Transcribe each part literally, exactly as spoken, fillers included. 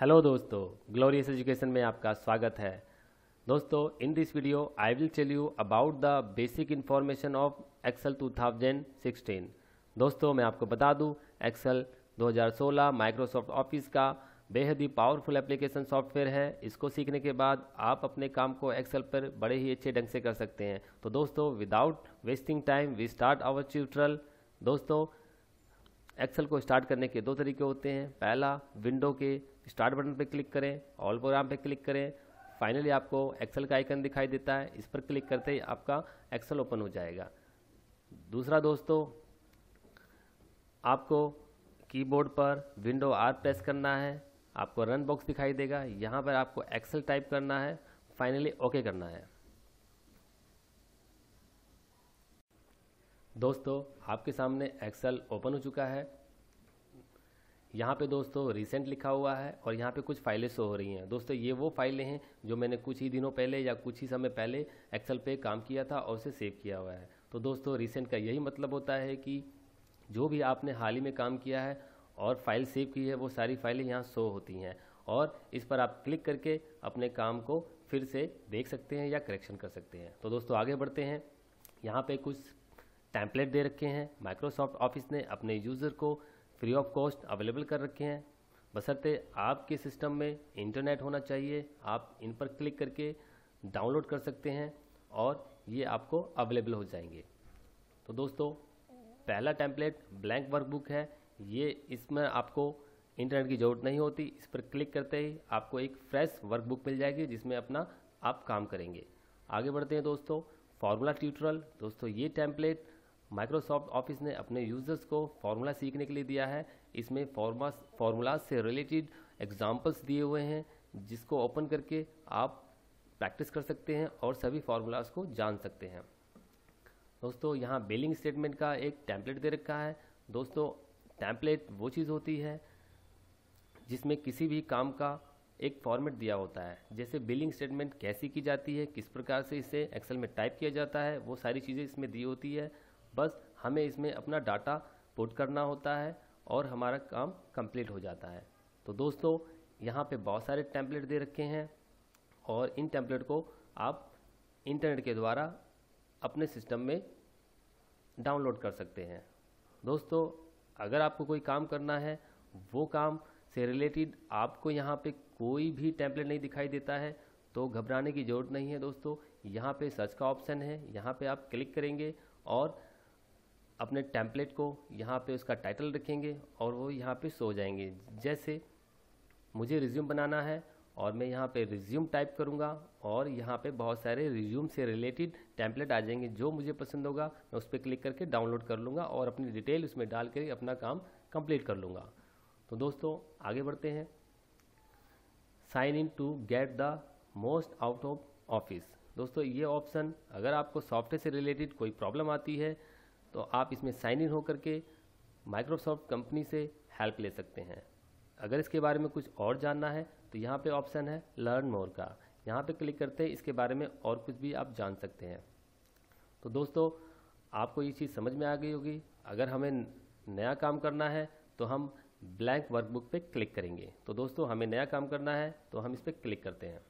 Hello दोस्तों, glorious education में आपका स्वागत है। दोस्तों, in this video I will tell you about the basic information of Excel two thousand sixteen. दोस्तों, मैं आपको बता दूं, एक्सेल दो हज़ार सोलह माइक्रोसॉफ्ट ऑफिस का बेहद ही पावरफुल एप्लीकेशन सॉफ्टवेयर है। इसको सीखने के बाद आप अपने काम को एक्सेल पर बड़े ही अच्छे ढंग से कर सकते हैं। तो दोस्तों, without wasting time we start our tutorial. दोस्तों, एक्सेल को स्टार्ट करने के दो तरीके होते हैं। पहला, विंडो के स्टार्ट बटन पर क्लिक करें, ऑल प्रोग्राम पे क्लिक करें, फाइनली आपको एक्सेल का आइकन दिखाई देता है, इस पर क्लिक करते ही आपका एक्सेल ओपन हो जाएगा। दूसरा दोस्तों, आपको कीबोर्ड पर विंडो आर प्रेस करना है, आपको रन बॉक्स दिखाई देगा, यहाँ पर आपको एक्सेल टाइप करना है, फाइनली ओके करना है। दोस्तों, आपके सामने एक्सेल ओपन हो चुका है। यहाँ पे दोस्तों रिसेंट लिखा हुआ है और यहाँ पे कुछ फाइलें शो हो रही हैं। दोस्तों, ये वो फाइलें हैं जो मैंने कुछ ही दिनों पहले या कुछ ही समय पहले एक्सेल पे काम किया था और उसे सेव किया हुआ है। तो दोस्तों, रिसेंट का यही मतलब होता है कि जो भी आपने हाल ही में काम किया है और फाइल सेव की है, वो सारी फाइलें यहाँ शो होती हैं और इस पर आप क्लिक करके अपने काम को फिर से देख सकते हैं या करेक्शन कर सकते हैं। तो दोस्तों, आगे बढ़ते हैं। यहाँ पे कुछ टेम्पलेट दे रखे हैं। माइक्रोसॉफ्ट ऑफिस ने अपने यूज़र को फ्री ऑफ कॉस्ट अवेलेबल कर रखे हैं, बशर्ते आपके सिस्टम में इंटरनेट होना चाहिए। आप इन पर क्लिक करके डाउनलोड कर सकते हैं और ये आपको अवेलेबल हो जाएंगे। तो दोस्तों, पहला टेम्पलेट ब्लैंक वर्कबुक है। ये इसमें आपको इंटरनेट की ज़रूरत नहीं होती। इस पर क्लिक करते ही आपको एक फ्रेश वर्कबुक मिल जाएगी जिसमें अपना आप काम करेंगे। आगे बढ़ते हैं दोस्तों, फार्मूला ट्यूटोरियल। दोस्तों, ये टेम्पलेट माइक्रोसॉफ्ट ऑफिस ने अपने यूज़र्स को फार्मूला सीखने के लिए दिया है। इसमें फार्मा फार्मूला से रिलेटेड एग्जांपल्स दिए हुए हैं जिसको ओपन करके आप प्रैक्टिस कर सकते हैं और सभी फार्मूलाज को जान सकते हैं। दोस्तों, यहाँ बिलिंग स्टेटमेंट का एक टेम्पलेट दे रखा है। दोस्तों, टेम्पलेट वो चीज़ होती है जिसमें किसी भी काम का एक फॉर्मेट दिया होता है। जैसे बिलिंग स्टेटमेंट कैसी की जाती है, किस प्रकार से इसे एक्सेल में टाइप किया जाता है, वो सारी चीज़ें इसमें दी होती है। बस हमें इसमें अपना डाटा पुट करना होता है और हमारा काम कंप्लीट हो जाता है। तो दोस्तों, यहाँ पे बहुत सारे टेम्पलेट दे रखे हैं और इन टेम्पलेट को आप इंटरनेट के द्वारा अपने सिस्टम में डाउनलोड कर सकते हैं। दोस्तों, अगर आपको कोई काम करना है, वो काम से रिलेटेड आपको यहाँ पे कोई भी टेम्पलेट नहीं दिखाई देता है तो घबराने की ज़रूरत नहीं है। दोस्तों, यहाँ पे सर्च का ऑप्शन है, यहाँ पे आप क्लिक करेंगे और अपने टेम्पलेट को यहाँ पे उसका टाइटल रखेंगे और वो यहाँ पे सो जाएंगे। जैसे मुझे रिज्यूम बनाना है और मैं यहाँ पे रिज्यूम टाइप करूँगा और यहाँ पे बहुत सारे रिज्यूम से रिलेटेड टेम्पलेट आ जाएंगे। जो मुझे पसंद होगा मैं उस पर क्लिक करके डाउनलोड कर लूँगा और अपनी डिटेल उसमें डाल कर अपना काम कंप्लीट कर लूँगा। तो दोस्तों, आगे बढ़ते हैं। Sign in to get the most out of Office. दोस्तों, ये ऑप्शन अगर आपको सॉफ्टवेयर से रिलेटेड कोई प्रॉब्लम आती है तो आप इसमें साइन इन होकर के माइक्रोसॉफ्ट कंपनी से हेल्प ले सकते हैं। अगर इसके बारे में कुछ और जानना है तो यहाँ पे ऑप्शन है लर्न मोर का, यहाँ पे क्लिक करते हैं इसके बारे में और कुछ भी आप जान सकते हैं। तो दोस्तों, आपको ये चीज़ समझ में आ गई होगी। अगर हमें नया काम करना है तो हम ब्लैंक वर्कबुक पे क्लिक करेंगे। तो दोस्तों, हमें नया काम करना है तो हम इस पर क्लिक करते हैं।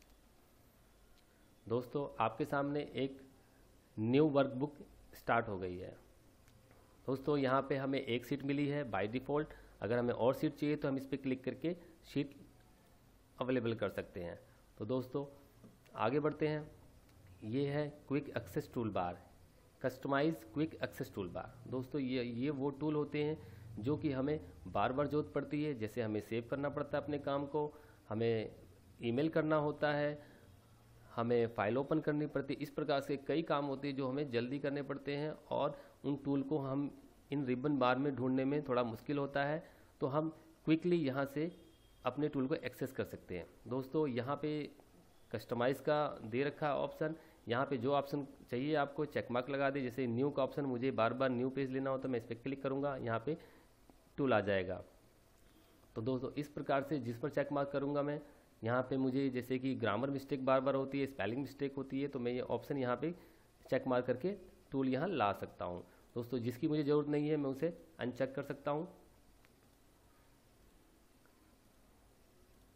दोस्तों, आपके सामने एक न्यू वर्कबुक स्टार्ट हो गई है। दोस्तों, यहाँ पे हमें एक सीट मिली है बाय डिफ़ॉल्ट। अगर हमें और सीट चाहिए तो हम इस पर क्लिक करके सीट अवेलेबल कर सकते हैं। तो दोस्तों, आगे बढ़ते हैं। ये है quick access tool bar, customise quick access tool bar. दोस्तों, ये ये वो टूल होते हैं जो कि हमें बार बार ज़रूरत पड़ती है। जैसे हमें सेव करना पड़ता है अपने काम को, हमें ईमेल करना होता है, हमें फाइल ओपन करनी पड़ती है। इस प्रकार से कई काम होते हैं जो हमें जल्दी करने पड़ते हैं और उन टूल को हम इन रिबन बार में ढूंढने में थोड़ा मुश्किल होता है। तो हम क्विकली यहाँ से अपने टूल को एक्सेस कर सकते हैं। दोस्तों, यहाँ पे कस्टमाइज़ का दे रखा ऑप्शन, यहाँ पे जो ऑप्शन चाहिए आपको चेक मार्क लगा दे। जैसे न्यू का ऑप्शन, मुझे बार बार न्यू पेज लेना हो तो मैं इस पर क्लिक करूँगा, यहाँ पे टूल आ जाएगा। तो दोस्तों, इस प्रकार से जिस पर चेक मार्क करूँगा मैं, यहाँ पे मुझे जैसे कि ग्रामर मिस्टेक बार बार होती है, स्पेलिंग मिस्टेक होती है, तो मैं ये ऑप्शन यहाँ पे चेक मार्क करके टूल यहाँ ला सकता हूँ। दोस्तों, जिसकी मुझे ज़रूरत नहीं है मैं उसे अनचेक कर सकता हूँ।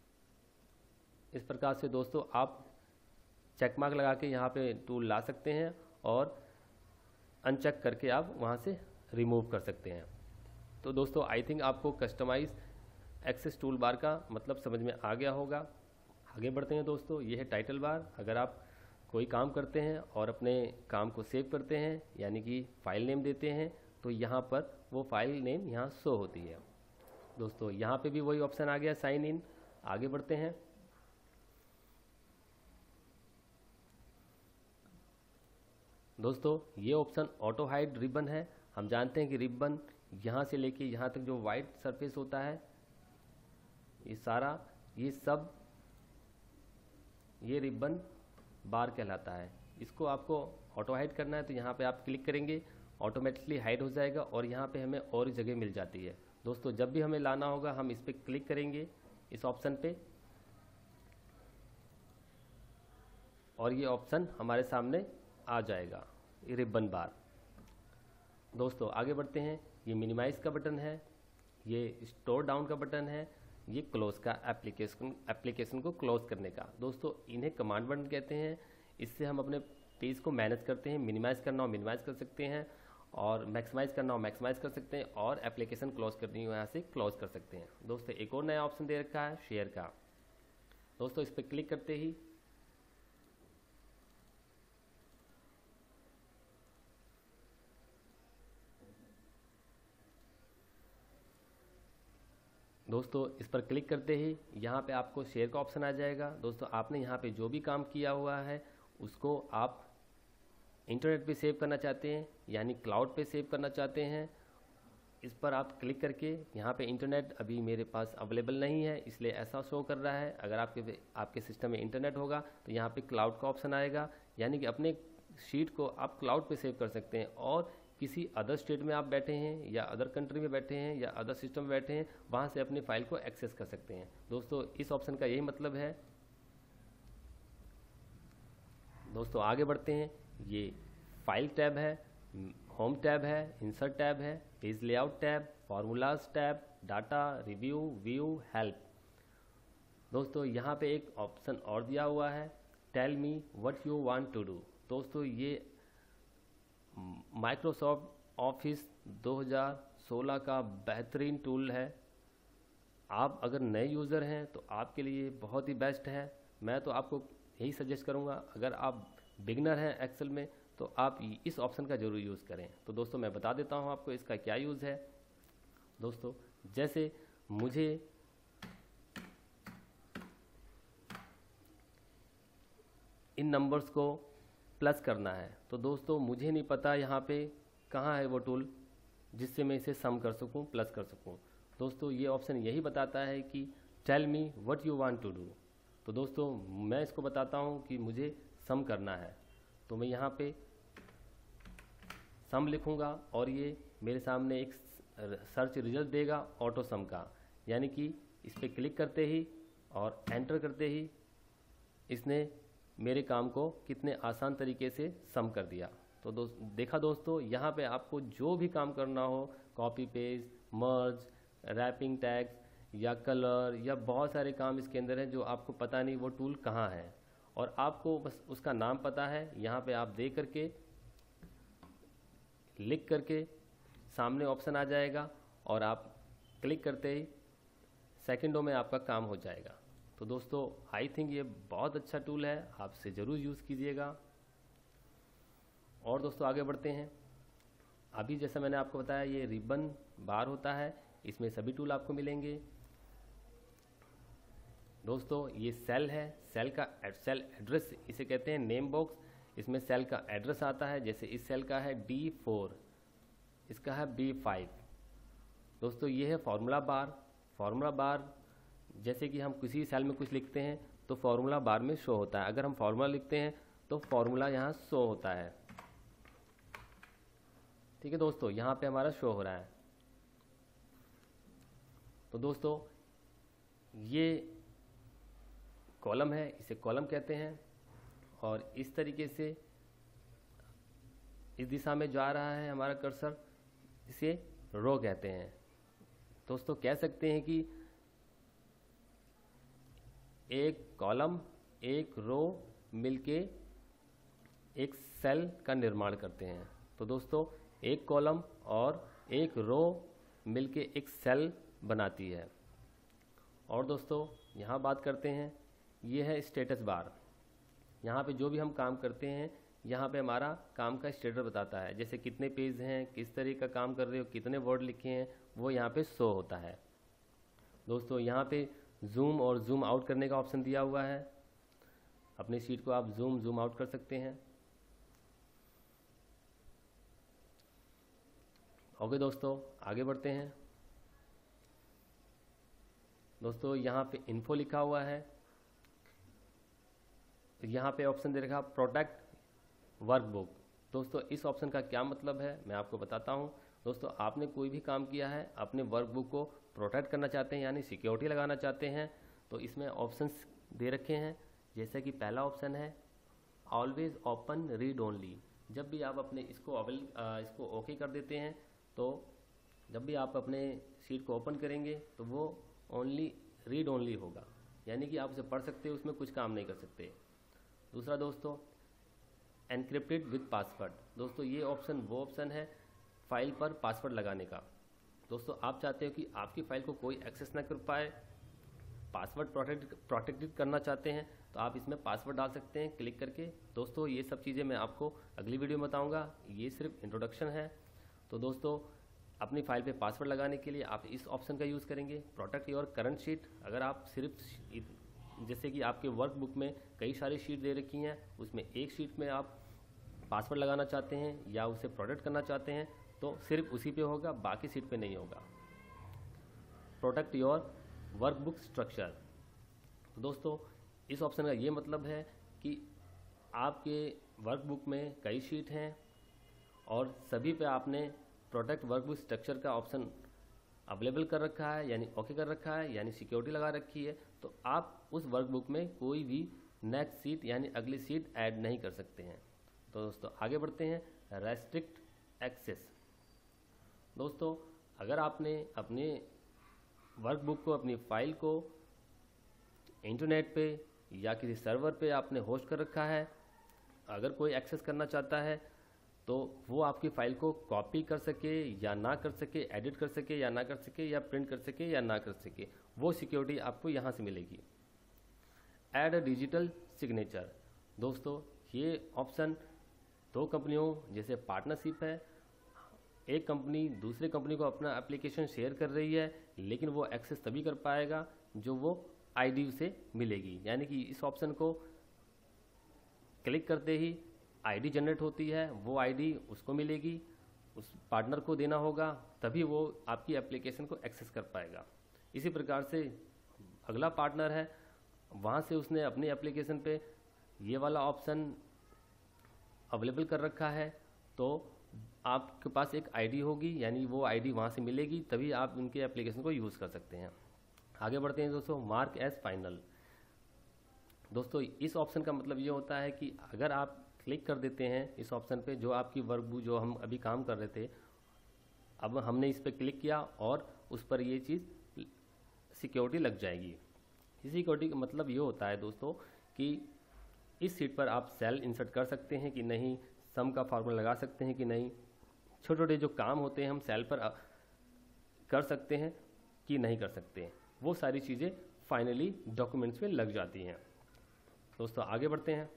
इस प्रकार से दोस्तों आप चेक मार्क लगा के यहाँ पे टूल ला सकते हैं और अनचेक करके आप वहाँ से रिमूव कर सकते हैं। तो दोस्तों आई थिंक आपको कस्टमाइज एक्सेस टूल बार का मतलब समझ में आ गया होगा। आगे बढ़ते हैं दोस्तों, ये है टाइटल बार। अगर आप कोई काम करते हैं और अपने काम को सेव करते हैं यानी कि फाइल नेम देते हैं तो यहाँ पर वो फाइल नेम यहाँ शो होती है। दोस्तों यहाँ पे भी वही ऑप्शन आ गया साइन इन। आगे बढ़ते हैं। दोस्तों ये ऑप्शन ऑटो हाइड रिबन है। हम जानते हैं कि रिबन यहाँ से लेके यहाँ तक जो वाइट सरफेस होता है ये सारा ये सब ये रिबन बार कहलाता है। इसको आपको ऑटो हाइड करना है तो यहाँ पे आप क्लिक करेंगे, ऑटोमेटिकली हाइड हो जाएगा और यहाँ पे हमें और जगह मिल जाती है। दोस्तों जब भी हमें लाना होगा हम इस पर क्लिक करेंगे इस ऑप्शन पे और ये ऑप्शन हमारे सामने आ जाएगा, ये रिबन बार। दोस्तों आगे बढ़ते हैं। ये मिनिमाइज का बटन है, ये स्टोर डाउन का बटन है, ये क्लोज का एप्लीकेशन एप्लीकेशन को क्लोज करने का। दोस्तों इन्हें कमांड बटन कहते हैं। इससे हम अपने पेज को मैनेज करते हैं। मिनिमाइज करना हो मिनिमाइज कर सकते हैं और मैक्सिमाइज करना हो मैक्सिमाइज कर सकते हैं और एप्लीकेशन क्लोज करनी हो यहाँ से क्लोज कर सकते हैं। दोस्तों एक और नया ऑप्शन दे रखा है शेयर का। दोस्तों इस पर क्लिक करते ही दोस्तों इस पर क्लिक करते ही यहाँ पे आपको शेयर का ऑप्शन आ जाएगा। दोस्तों आपने यहाँ पे जो भी काम किया हुआ है उसको आप इंटरनेट पे सेव करना चाहते हैं यानी क्लाउड पे सेव करना चाहते हैं, इस पर आप क्लिक करके यहाँ पे इंटरनेट अभी मेरे पास अवेलेबल नहीं है इसलिए ऐसा शो कर रहा है। अगर आपके आपके सिस्टम में इंटरनेट होगा तो यहाँ पे क्लाउड का ऑप्शन आएगा यानी कि अपने शीट को आप क्लाउड पे सेव कर सकते हैं और किसी अदर स्टेट में आप बैठे हैं या अदर कंट्री में बैठे हैं या अदर सिस्टम में बैठे हैं वहाँ से अपनी फाइल को एक्सेस कर सकते हैं। दोस्तों इस ऑप्शन का यही मतलब है। दोस्तों आगे बढ़ते हैं। ये फाइल टैब है, होम टैब है, इंसर्ट टैब है, page layout tab, formulas tab, data, review, view, help. दोस्तों यहाँ पे एक ऑप्शन और दिया हुआ है, tell me what you want to do. दोस्तों ये माइक्रोसॉफ्ट ऑफिस दो हज़ार सोलह का बेहतरीन टूल है। आप अगर नए यूज़र हैं तो आपके लिए बहुत ही बेस्ट है। मैं तो आपको यही सजेस्ट करूँगा, अगर आप बिगनर हैं एक्सेल में तो आप इस ऑप्शन का ज़रूर यूज़ करें। तो दोस्तों मैं बता देता हूँ आपको इसका क्या यूज़ है। दोस्तों जैसे मुझे इन नंबर्स को प्लस करना है तो दोस्तों मुझे नहीं पता यहाँ पे कहाँ है वो टूल जिससे मैं इसे सम कर सकूँ, प्लस कर सकूँ। दोस्तों ये ऑप्शन यही बताता है कि tell me what you want to do. तो दोस्तों मैं इसको बताता हूँ कि मुझे सम करना है तो मैं यहाँ पे सम लिखूँगा और ये मेरे सामने एक सर्च रिजल्ट देगा ऑटो सम का, यानी कि इस पर क्लिक करते ही और एंटर करते ही इसने मेरे काम को कितने आसान तरीके से सम कर दिया। तो दोस्त देखा दोस्तों, यहाँ पे आपको जो भी काम करना हो, copy page, merge, wrapping tags या कलर या बहुत सारे काम इसके अंदर हैं जो आपको पता नहीं वो टूल कहाँ है और आपको बस उसका नाम पता है। यहाँ पे आप दे करके लिख करके सामने ऑप्शन आ जाएगा और आप क्लिक करते ही सेकंडों में आपका काम हो जाएगा। तो दोस्तों आई थिंक ये बहुत अच्छा टूल है, आपसे ज़रूर यूज़ कीजिएगा। और दोस्तों आगे बढ़ते हैं। अभी जैसा मैंने आपको बताया ये रिबन बार होता है, इसमें सभी टूल आपको मिलेंगे। दोस्तों ये सेल है, सेल का सेल एड्रेस इसे कहते हैं नेम बॉक्स। इसमें सेल का एड्रेस आता है, जैसे इस सेल का है डी फोर, इसका है बी फाइव। दोस्तों ये है फॉर्मूला बार। फॉर्मूला बार जैसे कि हम किसी सेल में कुछ लिखते हैं तो फॉर्मूला बार में शो होता है। अगर हम फॉर्मूला लिखते हैं तो फॉर्मूला यहाँ शो होता है। ठीक है दोस्तों, यहाँ पे हमारा शो हो रहा है। तो दोस्तों ये कॉलम है, इसे कॉलम कहते हैं और इस तरीके से इस दिशा में जा रहा है हमारा कर्सर, इसे रो कहते हैं। दोस्तों कह सकते हैं कि एक कॉलम एक रो मिलके एक सेल का निर्माण करते हैं। तो दोस्तों एक कॉलम और एक रो मिलके एक सेल बनाती है। और दोस्तों यहाँ बात करते हैं, ये है स्टेटस बार। यहाँ पे जो भी हम काम करते हैं यहाँ पे हमारा काम का स्टेटस बताता है, जैसे कितने पेज हैं, किस तरह का काम कर रहे हो, कितने वर्ड लिखे हैं, वो यहाँ पे शो होता है। दोस्तों यहाँ पे जूम और जूम आउट करने का ऑप्शन दिया हुआ है। अपनी शीट को आप जूम जूम आउट कर सकते हैं। ओके दोस्तों आगे बढ़ते हैं। दोस्तों यहाँ पे इन्फो लिखा हुआ है, यहाँ पे ऑप्शन दे रखा प्रोटेक्ट वर्कबुक। दोस्तों इस ऑप्शन का क्या मतलब है मैं आपको बताता हूँ। दोस्तों आपने कोई भी काम किया है, अपने वर्कबुक को प्रोटेक्ट करना चाहते हैं यानी सिक्योरिटी लगाना चाहते हैं, तो इसमें ऑप्शंस दे रखे हैं। जैसे कि पहला ऑप्शन है ऑलवेज ओपन रीड ओनली। जब भी आप अपने इसको अवेल इसको ओके कर देते हैं तो जब भी आप अपने शीट को ओपन करेंगे तो वो ओनली रीड ओनली होगा, यानी कि आप उसे पढ़ सकते हो, उसमें कुछ काम नहीं कर सकते। दूसरा दोस्तों एनक्रिप्टेड विद पासवर्ड। दोस्तों ये ऑप्शन वो ऑप्शन है फाइल पर पासवर्ड लगाने का। दोस्तों आप चाहते हो कि आपकी फाइल को कोई एक्सेस ना कर पाए, पासवर्ड प्रोटेक्ट प्रोटेक्टेड करना चाहते हैं, तो आप इसमें पासवर्ड डाल सकते हैं क्लिक करके। दोस्तों ये सब चीज़ें मैं आपको अगली वीडियो में बताऊंगा, ये सिर्फ इंट्रोडक्शन है। तो दोस्तों अपनी फाइल पे पासवर्ड लगाने के लिए आप इस ऑप्शन का यूज़ करेंगे, प्रोटेक्ट योर करंट शीट। अगर आप सिर्फ जैसे कि आपके वर्कबुक में कई सारी शीट दे रखी हैं, उसमें एक शीट में आप पासवर्ड लगाना चाहते हैं या उसे प्रोटेक्ट करना चाहते हैं तो सिर्फ उसी पे होगा, बाकी शीट पे नहीं होगा। Protect your workbook structure. दोस्तों इस ऑप्शन का ये मतलब है कि आपके वर्कबुक में कई शीट हैं और सभी पे आपने प्रोटेक्ट वर्कबुक स्ट्रक्चर का ऑप्शन अवेलेबल कर रखा है, यानी ओके कर रखा है, यानी सिक्योरिटी लगा रखी है, तो आप उस वर्कबुक में कोई भी नेक्स्ट सीट यानी अगली सीट ऐड नहीं कर सकते हैं। तो दोस्तों आगे बढ़ते हैं, रेस्ट्रिक्ट एक्सेस। दोस्तों अगर आपने अपने वर्कबुक को, अपनी फाइल को इंटरनेट पे या किसी सर्वर पे आपने होस्ट कर रखा है, अगर कोई एक्सेस करना चाहता है तो वो आपकी फाइल को कॉपी कर सके या ना कर सके, एडिट कर सके या ना कर सके, या प्रिंट कर सके या ना कर सके, वो सिक्योरिटी आपको यहाँ से मिलेगी। Add a digital signature. दोस्तों ये ऑप्शन दो कंपनियों जैसे पार्टनरशिप है, एक कंपनी दूसरे कंपनी को अपना एप्लीकेशन शेयर कर रही है, लेकिन वो एक्सेस तभी कर पाएगा जो वो आईडी से मिलेगी, यानी कि इस ऑप्शन को क्लिक करते ही आईडी जनरेट होती है, वो आईडी उसको मिलेगी, उस पार्टनर को देना होगा, तभी वो आपकी एप्लीकेशन को एक्सेस कर पाएगा। इसी प्रकार से अगला पार्टनर है, वहाँ से उसने अपनी एप्लीकेशन पे ये वाला ऑप्शन अवेलेबल कर रखा है, तो आपके पास एक आईडी होगी, यानी वो आईडी वहाँ से मिलेगी, तभी आप उनके एप्लीकेशन को यूज़ कर सकते हैं। आगे बढ़ते हैं दोस्तों, मार्क एज फाइनल। दोस्तों इस ऑप्शन का मतलब ये होता है कि अगर आप क्लिक कर देते हैं इस ऑप्शन पे, जो आपकी वर्कबुक जो हम अभी काम कर रहे थे, अब हमने इस पर क्लिक किया और उस पर ये चीज़ सिक्योरिटी लग जाएगी। इस सिक्योरिटी का मतलब ये होता है दोस्तों कि इस सीट पर आप सेल इंसर्ट कर सकते हैं कि नहीं, सम का फार्मूला लगा सकते हैं कि नहीं, छोटे छोटे जो काम होते हैं हम सेल पर कर सकते हैं कि नहीं कर सकते हैं, वो सारी चीज़ें फाइनली डॉक्यूमेंट्स में लग जाती हैं। दोस्तों आगे बढ़ते हैं,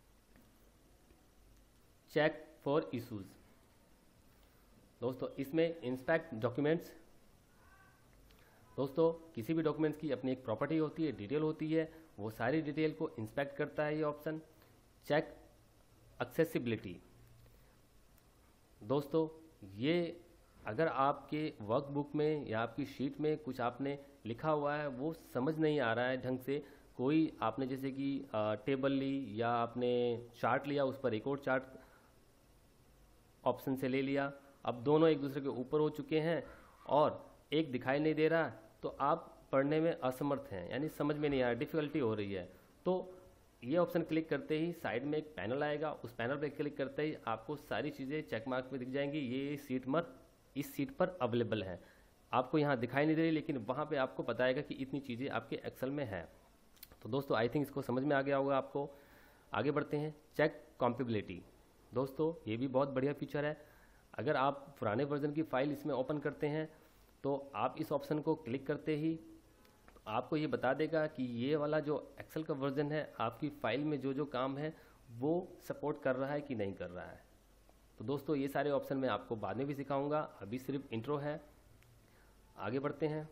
चेक फॉर इश्यूज। दोस्तों इसमें इंस्पेक्ट डॉक्यूमेंट्स। दोस्तों किसी भी डॉक्यूमेंट्स की अपनी एक प्रॉपर्टी होती है, डिटेल होती है, वो सारी डिटेल को इंस्पेक्ट करता है ये ऑप्शन। Check accessibility. दोस्तों ये अगर आपके वर्कबुक में या आपकी शीट में कुछ आपने लिखा हुआ है वो समझ नहीं आ रहा है ढंग से, कोई आपने जैसे कि टेबल ली या आपने चार्ट लिया, उस पर एक और चार्ट ऑप्शन से ले लिया, अब दोनों एक दूसरे के ऊपर हो चुके हैं और एक दिखाई नहीं दे रहा, तो आप पढ़ने में असमर्थ हैं, यानी समझ में नहीं आ रहा, डिफ़िकल्टी हो रही है। तो ये ऑप्शन क्लिक करते ही साइड में एक पैनल आएगा, उस पैनल पर क्लिक करते ही आपको सारी चीज़ें चेक मार्क में दिख जाएंगी, ये सीट पर इस सीट पर अवेलेबल है। आपको यहाँ दिखाई नहीं दे रही, लेकिन वहाँ पे आपको बताएगा कि इतनी चीज़ें आपके एक्सेल में है। तो दोस्तों आई थिंक इसको समझ में आ गया होगा आपको। आगे बढ़ते हैं, चेक कॉम्पेबिलिटी। दोस्तों ये भी बहुत बढ़िया फीचर है। अगर आप पुराने वर्जन की फाइल इसमें ओपन करते हैं तो आप इस ऑप्शन को क्लिक करते ही आपको ये बता देगा कि ये वाला जो एक्सेल का वर्जन है आपकी फाइल में जो जो काम है वो सपोर्ट कर रहा है कि नहीं कर रहा है। तो दोस्तों ये सारे ऑप्शन मैं आपको बाद में भी सिखाऊंगा, अभी सिर्फ इंट्रो है। आगे बढ़ते हैं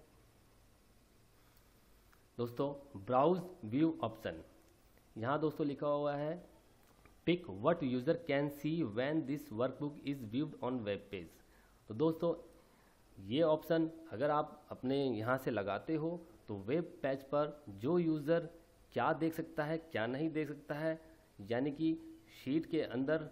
दोस्तों, ब्राउज व्यू ऑप्शन। यहाँ दोस्तों लिखा हुआ है pick what user can see when this workbook is viewed on web page. तो दोस्तों ये ऑप्शन अगर आप अपने यहाँ से लगाते हो तो वेब पेज पर जो यूज़र क्या देख सकता है क्या नहीं देख सकता है, यानी कि शीट के अंदर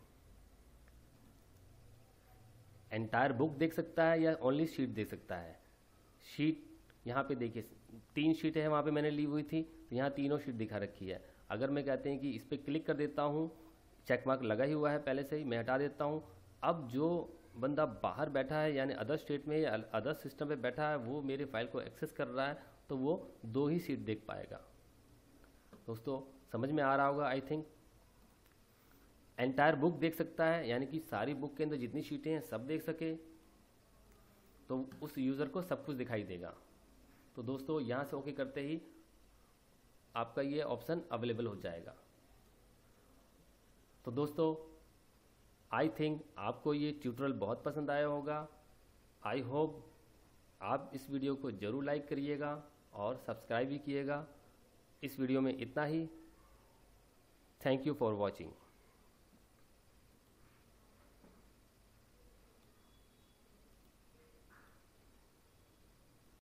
एंटायर बुक देख सकता है या ओनली शीट देख सकता है। शीट यहाँ पे देखिए तीन शीटें हैं, वहाँ पे मैंने ली हुई थी तो यहाँ तीनों शीट दिखा रखी है। अगर मैं कहते हैं कि इस पर क्लिक कर देता हूँ, चेक मार्क लगा ही हुआ है पहले से ही, मैं हटा देता हूँ। अब जो बंदा बाहर बैठा है यानी अदर स्टेट में या अदर सिस्टम पे बैठा है वो मेरे फाइल को एक्सेस कर रहा है तो वो दो ही सीट देख पाएगा। दोस्तों समझ में आ रहा होगा आई थिंक। एंटायर बुक देख सकता है यानी कि सारी बुक के अंदर जितनी शीटें हैं सब देख सके, तो उस यूज़र को सब कुछ दिखाई देगा। तो दोस्तों यहाँ से ओके करते ही आपका ये ऑप्शन अवेलेबल हो जाएगा। तो दोस्तों आई थिंक आपको ये ट्यूटोरियल बहुत पसंद आया होगा। आई होप आप इस वीडियो को ज़रूर लाइक करिएगा और सब्सक्राइब भी कीजिएगा। इस वीडियो में इतना ही। Thank you for watching.